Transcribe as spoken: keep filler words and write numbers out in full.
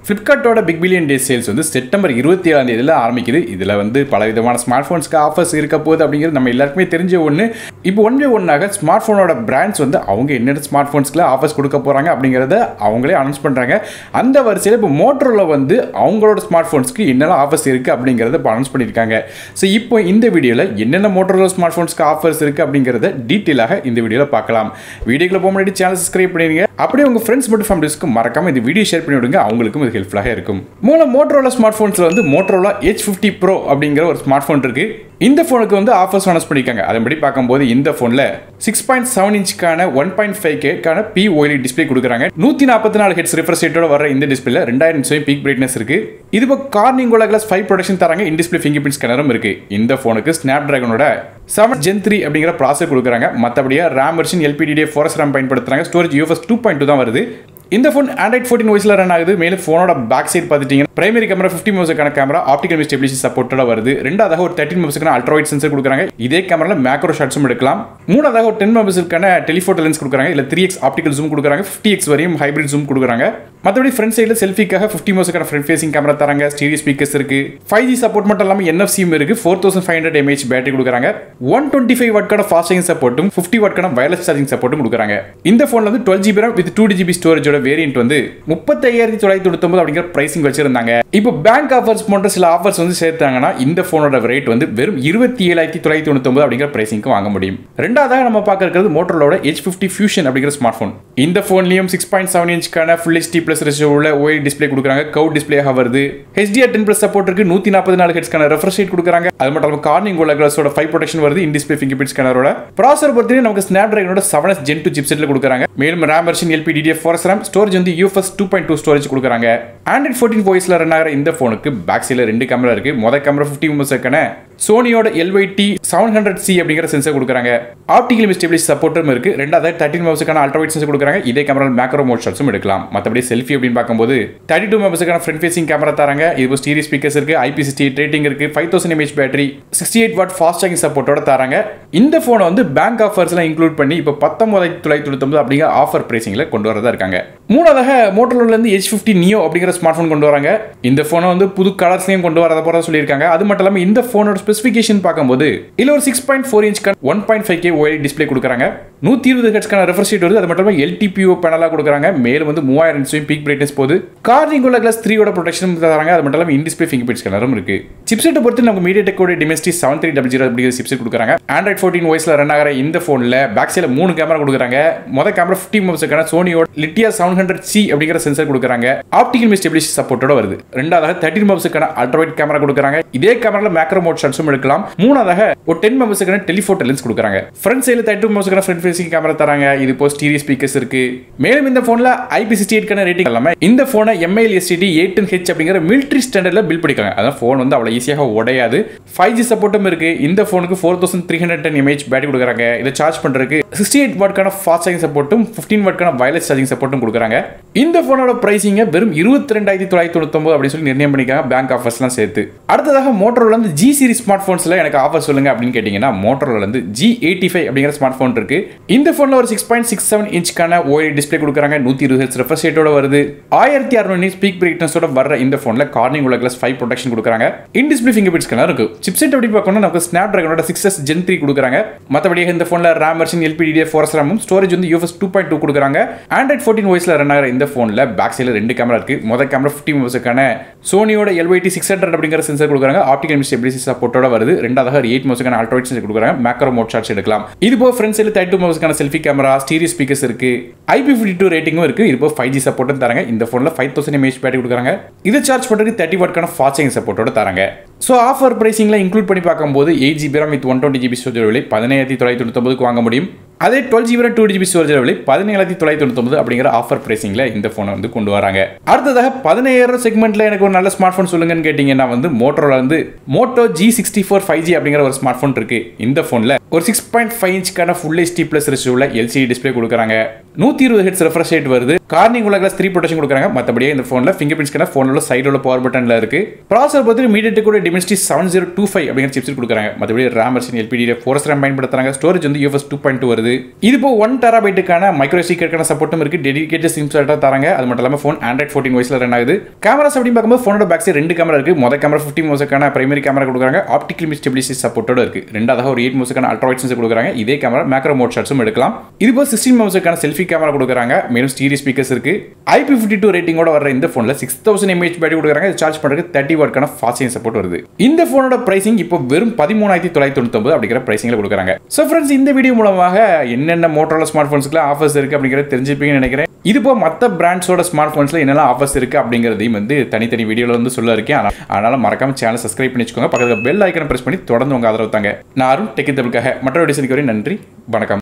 Flipkart big billion day sales வந்து September இருபத்தி ஏழாம் தேதியில ஆரம்பிக்குது. இதுல வந்து பல விதமான ஸ்மார்ட் போன்ஸ்க்கு ஆஃபர்ஸ் இருக்க போகுது அப்படிங்கிறது நம்ம எல்லாருக்குமே தெரிஞ்ச ஒன்று. இப்போ ஒன் பை ஒன்னாக ஸ்மார்ட் போனோட பிராண்ட்ஸ் வந்து அவங்க என்னென்ன ஸ்மார்ட் போன்ஸ்க்குல ஆஃபர்ஸ் கொடுக்க போறாங்க அப்படிங்கிறத அவங்களே அனௌன்ஸ் பண்றாங்க. அந்த வரிசையில் இப்போ மோட்டரோலா வந்து அவங்களோட ஸ்மார்ட் போன்ஸ்க்கு என்னென்ன ஆஃபர்ஸ் இருக்கு அப்படிங்கிறத அனௌன்ஸ் பண்ணியிருக்காங்க. ஸோ இப்போ இந்த வீடியோவில் என்னென்ன மோட்டரோலா ஸ்மார்ட் போன்ஸ்க்கு ஆஃபர்ஸ் இருக்கு அப்படிங்கிறத டீட்டெயிலாக இந்த வீடியோவில் பார்க்கலாம். வீடியோக்குள்ள போக முன்னாடி சேனல் சப்ஸ்கிரைப் பண்ணிடுங்க. அப்படியே உங்க ஃப்ரெண்ட்ஸ் மற்றும் ஃபேமிலிஸ்க்கு மறக்காம இந்த வீடியோ ஷேர் பண்ணி விடுங்க. அவங்களுக்கும் இது ஹெல்ப்ஃபுல்லாக இருக்கும். மூலம் மோட்டரோலா ஸ்மார்ட் போன்ஸ்ல வந்து மோட்டரோலா எச் ஃபிஃப்டி ப்ரோ அப்படிங்கிற ஒரு ஸ்மார்ட் போன் இருக்கு. இந்த போனுக்கு வந்து ஆஃபர்ஸ் அனௌன்ஸ் பண்ணிருக்காங்க. அதன்படி பார்க்கும்போது இந்த போன்ல சிக்ஸ் பாயிண்ட் செவன் இன்ச்சுக்கான ஒன் பாயிண்ட் ஃபைவ் கேக்கான பி ஓஎல்இடி டிஸ்பிளே கொடுக்குறாங்க. நூத்தி நாற்பத்தி நாலு ஹெட்ஸ் ரிஃப்ரெஷ் ரேட்டோட வர இந்த டிஸ்பிளேல ரெண்டாயிரம் நிமிஷம் பீக் பிரைட்னஸ் இருக்கு. இது இப்போ கார்னிங்கோலா கிளாஸ் ஃபைவ் ப்ரொடக்ஷன் தராங்க. இன் டிஸ்பிளே ஃபிங்கர் பிரிண்ட் ஸ்கேனரும் இருக்கு. இந்த போனுக்கு ஸ்னாப் டிராகனோட செவன் ஜென் த்ரீ அப்படிங்கிற ப்ராசஸர் கொடுக்குறாங்க. மற்றபடியா RAM version LPDDR four S RAM பயன்படுத்துறாங்க. Storage UFS two point two தான் வருது. இந்த போன் ஆண்ட்ராய்ட் ஃபோர்டீன் வாய்ஸ்ல ரன் ஆகுது. மேலும் போனோட பேக் சைடு பார்த்துட்டீங்கன்னா பிரைமரி கேமரா ஃபிஃப்டி மெகாபிக்சலுக்கான கேமரா ஆப்டிகல் ஸ்டெபிலிட்டி சப்போர்ட்டோட வருது. ரெண்டாவதாக ஒரு தேர்ட்டின் மெகாபிக்சலுக்கான அல்ட்ரா வைட் சென்சர் கொடுக்குறாங்க. இதே கேமரால மேக்ரோ ஷாட்ஸும் எடுக்கலாம். மூணாவதாக ஒரு டென் மெகாபிக்சலுக்கான டெலிஃபோட்டோ லென்ஸ் கொடுக்குறாங்க. இல்ல த்ரீ எக்ஸ் ஆப்டிகல் ஜூம் கொடுக்குறாங்க. ஃபிஃப்டி எக்ஸ் வரையும் ஹைபிரிட் ஜூம் கொடுக்குறாங்க. மற்றபடி ஃப்ரண்ட் சைடில் செல்ஃபிக்காக ஃபிஃப்டி மெகாபிக்சலுக்கான ஃப்ரண்ட் ஃபேசிங் கேமரா தராங்க. ஸ்டீரியோ ஸ்பீக்கர்ஸ் இருக்கு. ஃபைவ் ஜி சப்போர்ட் மட்டும் இல்லாமல் என்எஃப்சியும் இருக்கு. Four thousand five hundred mAh battery கொடுக்குறாங்க. ஒன் டுவெண்ட்டி ஃபைவ் வாட்கான ஃபாஸ்ட் சார்ஜிங் சப்போர்ட்டும் ஃபிஃப்டி வாட்கான வயர்லெஸ் சார்ஜிங் சப்போர்ட்டும் கொடுக்குறாங்க. இந்த போன்ல வந்து twelve GB RAM with two GB ஸ்டோரேஜோட வேரியன்ட் வந்து முப்பத்தி ஐயாயிரத்தி தொள்ளாயிரத்தி தொண்ணூத்தி ஒன்பது அப்படிங்கிற பிரைசிங் வச்சிருந்தாங்க. இப்போ பேங்க் ஆஃபர்ஸ் போன்ற சில ஆஃபர்ஸ் வந்து சேர்த்தாங்கன்னா இந்த போனோட ரேட் வந்து வெறும் இருபத்தி ஏழாயிரத்தி தொள்ளாயிரத்தி தொண்ணூத்தி ஒன்பது அப்படிங்கிற பிரைசிங்க்கு வாங்க முடியும். ரெண்டாவதாக நம்ம பார்க்க இருக்கிறது மோட்டரோலோட எச் ஃபிஃப்டி ஃபியூஷன் அப்படிங்கிற ஸ்மார்ட் போன். இந்த போன்லயும் சிக்ஸ் பாயிண்ட் செவன் இன்ச்சுக்கான ஃபுல் ஹெச்டி பிளஸ் ரேஷியோ உள்ள ஓஎல்இடி டிஸ்பிளே கொடுக்குறாங்க. கவ் டிஸ்பிளேயாக வருது. ஹெச்டிஆர் டென் பிளஸ் சப்போர்ட் இருக்கு. நூத்தி நாற்பத்தி நாலு ஹெட்ஸ்க்கான ரெஃப்ரெஷ் ரேட் கொடுக்குறாங்க. அது மட்டும் இல்லாமல் கார்னிங்கோலா கிளாஸோட ஃபைவ் ப்ரொடக்ஷன் வருது. இன் டிஸ்பிளே ஃபிங்கர் பிரிண்ட் ஸ்கேனரோட ப்ராசஸர் பொறுத்தவரை நமக்கு ஸ்னாப் டிராகனோட செவன் எஸ் ஜென் டூ சிப்செட்ல கொடுக்குறாங்க. மேலும் RAM version LPDDR four S RAM storage வந்து UFS two point two storage கொடுக்குறாங்க. ஆண்ட்ராய்ட் ஃபோர்டீன் வாய்ஸ்ல ரன் ஆகிற இந்த போனுக்கு பேக் சைடில் ரெண்டு கேமரா இருக்கு. மொதல் கேமரா ஃபிஃப்டி மெகாபிக்சலுக்கான சோனியோட எல்ஒய்டி செவன் ஹண்ட்ரட் சி அப்படிங்கிற சென்சர் கொடுக்குறாங்க. ஆப்டிகல் ஸ்டெபிலிட்டி சப்போர்ட்டும் இருக்கு. ரெண்டாவது தேர்ட்டின் மெகாபிக்சலுக்கான அல்ட்ரா வைட் சென்சர் கொடுக்குறாங்க. இதே கேமரா மேக்ரோ மோட் ஷாட்ஸும் எடுக்கலாம். மற்றபடி செல்ஃபி அப்படின்னு பார்க்கும்போது தேர்ட்டி டூ மெகாபிக்சலுக்கான ஃப்ரண்ட் ஃபேசிங் கேமரா தராங்க. இது ஸ்டீரியோ ஸ்பீக்கர்ஸ் இருக்கு. ஐபி சிக்ஸ்டி எயிட் ரேட்டிங் இருக்கு. Five thousand mAh battery sixty eight watt fast charging சப்போர்ட்டோட தராங்க. இந்த போனை வந்து பேங்க் ஆஃபர்ஸ்லாம் இன்க்ளூட் பண்ணி இப்போ பத்தொன்பதாயிரத்தி தொள்ளாயிரத்தி தொண்ணூத்தி ஒன்பது அப்படிங்கிற ஆஃபர் பிரைசிங்ல கொண்டு வரதா இருக்காங்க. மூணாவதாக மோட்டரோலா இருந்து எச் ஃபிஃப்டி நியோ அப்படிங்கிற ஸ்மார்ட் போன் கொண்டு வராங்க. இந்த போனை வந்து புது கலர்ஸ்லயும் கொண்டு வரத போறதா சொல்லியிருக்காங்க. அது மட்டும் இல்லாமல் இந்த போனோட ஸ்பெசிஃபிகேஷன் பார்க்கும்போது இதுல ஒரு six point four inch one point five K OLED display கொடுக்குறாங்க. நூத்தி இருபது ஹெட்ஸ்க்கான ரெஃப்ரெஷ் ரேட் வருது. அது மட்டும் இல்லாமல் எல்டிபிஓ பேனலா கொடுக்குறாங்க. மேலும் வந்து மூவாயிரம் நிமிஷம் பீக் பிரைட்னஸ் போகுது. கார்னிங்கோலா கிளாஸ் த்ரீயோட ப்ரொடெக்ஷன் தராங்க. அது மட்டும் இல்லாமல் இன் டிஸ்பிளே ஃபிங்கர் பிரிண்ட் ஸ்கேனரும் இருக்கு. சிப்செட்டை பொறுத்து நமக்கு மீடியாடெக்கோட Dimensity seven three double zero அப்படிங்கிற சிப்செட் கொடுக்குறாங்க. ஆண்ட்ராய்ட் ஃபோர்டீன் வாய்ஸ்ல ரன் ஆகிற இந்த போன்ல பேக் சைடில் மூணு கேமரா கொடுக்குறாங்க. மொதல் கேமரா ஃபிஃப்டி மெகாபிக்சலுக்கான சோனியோட லிட்டியா செவன் ஹண்ட்ரட் சி அப்படிங்கிற சென்சர் கொடுக்குறாங்க. ஆப்டிகல் ஸ்டெபிலிட்டி சப்போர்ட்டோட வருது. ரெண்டாவதாக தேர்ட்டின் மெகாபிக்சலுக்கான அல்ட்ரா வைட் கேமரா கொடுக்குறாங்க. இதே கேமரால மேக்ரோ மோட் ஷாட்ஸும் எடுக்கலாம். மூணாவதாக ஒரு டென் மெகாபிக்சலுக்கான டெலிஃபோட்டோ லென்ஸ் கொடுக்குறாங்க. ஃப்ரண்ட் சைடில் தேர்ட்டி டூ மெகாபிக்சலுக்கான ஃப்ரண்ட் ஃபேசிங் கேமரா தராங்க. இது இப்போ ஸ்டீரியோ ஸ்பீக்கர்ஸ் இருக்கு. மேலும் இந்த போன்ல ஐபி சிக்ஸ்டி எயிட் கான ரேட்டிங் இல்லாம இந்த போனை எம்ஐஎல்எஸ்டி எயிட் டென் ஹெச் அப்படிங்கிற மிலிட்டரி ஸ்டாண்டர்ட்ல பில்ட் பண்ணிருக்காங்க. அதான் போன் வந்து அவ்வளவு ஈஸியாக உடையாது. ஃபைவ் ஜி சப்போர்ட்டும் இருக்கு. இந்த போனுக்கு four thousand three hundred ten mAh battery கொடுக்குறாங்க. இதை சார்ஜ் பண்றதுக்கு சிக்ஸ்டி எயிட் வாட்கான ஃபாஸ்ட் சார்ஜிங் சப்போர்ட்டும் ஃபிஃப்டீன் வாட்கான வயர்லெஸ் சார்ஜிங் சப்போர்ட்டும் கொடுக்குறாங்க. இந்த போனோட பிரைசிங்க வெறும் இருபத்தி ரெண்டாயிரத்தி தொள்ளாயிரத்தி தொண்ணூத்தி ஒன்பது அப்படின்னு சொல்லி நிர்ணயம் பண்ணிக்காங்க. பேங்க் ஆஃபர்ஸ்லாம் சேர்த்து. அடுத்ததாக மோட்டரோலா வந்து ஜி சீரிஸ் ஸ்மார்ட் போன்ஸ்ல எனக்கு ஆஃபர் சொல்லுங்க அப்படின்னு கேட்டீங்கன்னா மோட்டரோலா வந்து ஜி எயிட்டி ஃபைவ் அப்படிங்கிற ஸ்மார்ட் போன் இருக்கு. இந்த போன்ல ஒரு சிக்ஸ் பாயிண்ட் சிக்ஸ் செவன் இன்ச்க்கான ஓஎல்இடி டிஸ்பிளே கொடுக்குறாங்க. நூத்தி இருபது ஹெர்ட்ஸ் ரெஃப்ரெஷ் ரேட்டோட வருது. ஆயிரத்தி அறுநூறு நிட்ஸ் பீக் பிரைட்னஸோட வர இந்த போன்ல கார்னிங்கோலா கிளாஸ் ஃபைவ் ப்ரொடெக்ஷன் கொடுக்குறாங்க. In display finger print scanner இருக்கு. சிப்செட் எப்படி பார்க்கணும் நமக்கு ஸ்னாப் டிராகனோட சிக்ஸ் எஸ் ஜென் த்ரீ கொடுக்குறாங்க. மற்றபடி இந்த போன்ல RAM version LPDDR four S ரேமும் ஸ்டோரேஜ் வந்து யூஎஃப்எஸ் டூ பாயிண்ட் டூ கொடுக்குறாங்க. ஆண்ட்ராய்ட் ஃபோர்டீன் வாய்ஸ்ல ரன் ஆகிற இந்த போன்ல பேக் சைடில் ரெண்டு கேமரா இருக்கு. மொதல் கேமரா ஃபிஃப்டி மெகாபிக்சலுக்கான சோனியோட எல்ஒய்டி சிக்ஸ் ஹண்ட்ரட் அப்படிங்கிற சென்சர் கொடுக்குறாங்க. ஆப்டிகல் ஸ்டெபிலிட்டி சப்போர்ட்டோட வருது. ரெண்டாவது எயிட் மெகாபிக்சலுக்கான அல்ட்ரா வைட் சென்சர் கொடுக்குறாங்க. மேக்ரோ மோட் ஷாட்ஸ் எடுக்கலாம். இது போக ஃப்ரண்ட் சைடில் தேர்ட்டி டூ மெகாபிக்சலுக்கான செல்ஃபி கேமரா, ஸ்டீரியோ ஸ்பீக்கர்ஸ் இருக்கு. ஐபி ஃபிஃப்டி டூ ரேட்டிங்கும் இருக்கு. இது போக ஃபைவ் ஜி சப்போர்ட்டும் தராங்க. இந்த போன்ல ஃபைவ் தௌசண்ட் எம்ஏஹெச் பேட்டரி கொடுக்குறாங்க. இதை சார்ஜ் பண்றதுக்கு தேர்ட்டி வாட்கான ஃபாஸ்ட் சார்ஜிங் சப்போர்ட்டோட தராங்க. ஸோ ஆஃபர் பிரைசிங்ல இன்க்ளூட் பண்ணி பார்க்கும்போது eight GB RAM with one twenty GB storage விலை பதினாயிரத்தி தொள்ளாயிரத்தி தொண்ணூத்தி ஒன்பதுக்கு வாங்க முடியும். அதே twelve GB two GB storage விலை பதினேழாயிரத்தி தொள்ளாயிரத்தி தொண்ணூத்தி ஒன்பது அப்படிங்கிற ஆஃபர் பிரைசிங்ல இந்த போனை வந்து கொண்டு வராங்க. அடுத்ததாக பதினேழாயிரம் செக்மெண்ட்ல எனக்கு ஒரு நல்ல ஸ்மார்ட் போன் சொல்லுங்கன்னு கேட்டீங்கன்னா வந்து மோட்டரோலா வந்து Moto G sixty four five G அப்படிங்கிற ஒரு ஸ்மார்ட் போன் இருக்கு. இந்த போன்ல ஒரு சிக்ஸ் பாயிண்ட் ஃபைவ் இன்ச்க்கான ஃபுல் ஹெச்டி பிளஸ் ரேஷியோல எல்சிடி டிஸ்பிளே கொடுக்குறாங்க. நூத்தி இருபது ஹெர்ட்ஸ் ரெஃப்ரெஷ் ரேட் வருது. கார்னிங்கோலா கிளாஸ் த்ரீ ப்ரொடெக்ஷன் கொடுக்குறாங்க. மற்றபடியே இந்த போன்ல ஃபிங்கர் பிரிண்ட் ஸ்கேனர் போனோட சைடோட பவர் பட்டன்ல இருக்கு. ப்ராசஸர் பொறுத்து மீடியாடெக்கோட Dimensity seven zero two five அப்படிங்கிற சிப்ஸ் கொடுக்குறாங்க. மற்றபடி RAM version LPD four RAM பயன்படுத்துறாங்க. ஸ்டோரேஜ் வந்து யூஎஃப்எஸ் டூ பாயிண்ட் டூ வருது. இது இப்போ ஒன் டெராபைட்டுக்கான மைக்ரோ ஸ்பீக்கருக்கான சப்போர்ட்டும் இருக்கு. டெடிகேட்டட் சிம் ஸ்லாட் தராங்க. அது மட்டும் இல்லாமல் ஃபோன் ஆண்ட்ராய்ட் ஃபோர்டீன் வாய்ஸ்ல ரன் ஆகுது. கேமராஸ் அப்படின்னு பார்க்கும்போது ஃபோனோட பேக் சைடு ரெண்டு கேமரா இருக்கு. மொதல் கேமரா ஃபிஃப்டி மோஸுக்கான பிரைமரி கேமரா கொடுக்குறாங்க. ஆப்டிகல் இமேஜ் ஸ்டெபிலிட்டி சப்போர்ட்டோட இருக்கு. ரெண்டாவது ஒரு எயிட் மோஸுக்கான அல்ட்ரா வைட் சென்சார் கொடுக்குறாங்க. இதே கேமரா மேக்ரோ மோட் ஷாட்ஸும் எடுக்கலாம். இது இப்போ சிக்ஸ்டீன் மோஸுக்கான செல்ஃபி கேமரா கொடுக்குறாங்க. மேலும் ஸ்டீரியோ ஸ்பீக்கர்ஸ் இருக்கு. ஐ பி ஃபிஃப்டி டூ ரேட்டிங்கோட வர இந்த ஃபோன்ல சிக்ஸ் தௌசண்ட் எம்ஏஹெச் பேட்டரி கொடுக்குறாங்க. சார்ஜ் பண்றதுக்கு தேர்ட்டி வாட்க்கான ஃபாஸ்ட் சார்ஜிங் சப்போர்ட் வருது. இந்த ஃபோனோட பிரைசிங் இப்போ வெறும் பதிமூணாயிரத்தி தொள்ளாயிரத்தி தொண்ணூத்தி ஒன்பது அப்படிங்கிற பிரைசிங்ல கொடுக்குறாங்க. சோ ஃப்ரெண்ட்ஸ், இந்த வீடியோ மூலமாக என்னென்ன மோட்டோரோலா ஸ்மார்ட் போன்ஸ்க்கு ஆஃபர்ஸ் இருக்கு அப்படிங்கறத தெரிஞ்சுப்பீங்கன்னு நினைக்கிறேன். இது போ மற்ற பிராண்ட்ஸோட ஸ்மார்ட் போன்ஸ்ல என்னெல்லாம் ஆஃபர்ஸ் இருக்கு அப்படிங்கறதையும் வந்து தனித்தனி வீடியோல வந்து சொல்ல இருக்கேன். அதனால மறக்காம சேனலை சப்ஸ்கிரைப் பண்ணி வச்சுக்கோங்க. பக்கத்துல பெல் ஐக்கனை பிரஸ் பண்ணி தொடர்ந்து உங்க ஆதரவு தாங்க. நான் அருண் டெக் தமிழுக்காக மற்றொரு டிசைனுக்கு வரை நன்றி, வணக்கம்.